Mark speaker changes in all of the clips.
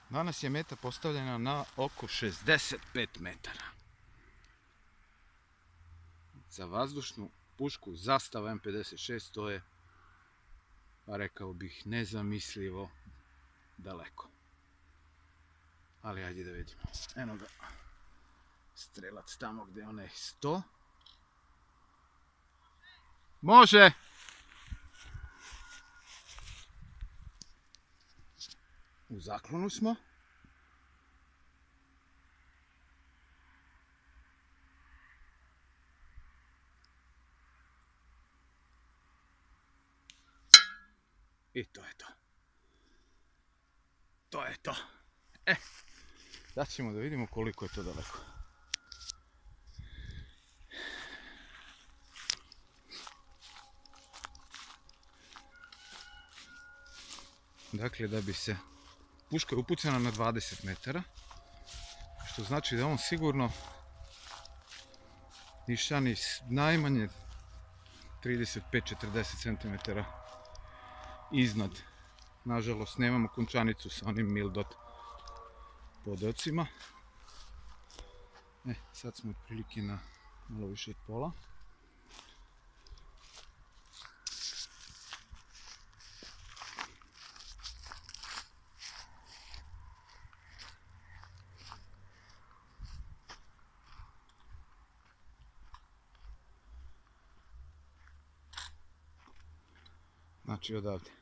Speaker 1: Danas je meta postavljena na oko 65 metara. Za vazdušnu pušku Zastava M56 to je, pa rekao bih, nezamislivo daleko. Ali ajde da vidimo. Eno ga strelac tamo gdje onaj 100. Može! U zaklonu smo. I to je to. To je to. Sad ćemo da vidimo koliko je to daleko. Dakle, da bi se puška je upucana na 20 metara, što znači da on sigurno nišani najmanje 35-40 cm iznad. Nažalost, nemamo končanicu sa onim mildot podocima. Sad smo otprilike na malo više od pola. Znači odavde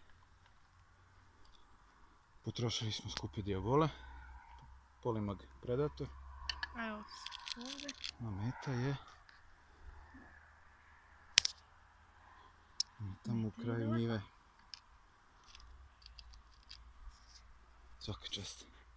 Speaker 1: potrošili smo skupi dio gole, Polimag Predator.
Speaker 2: Evo ovdje.
Speaker 1: A meta je tamo u kraju njive. Svaka čast.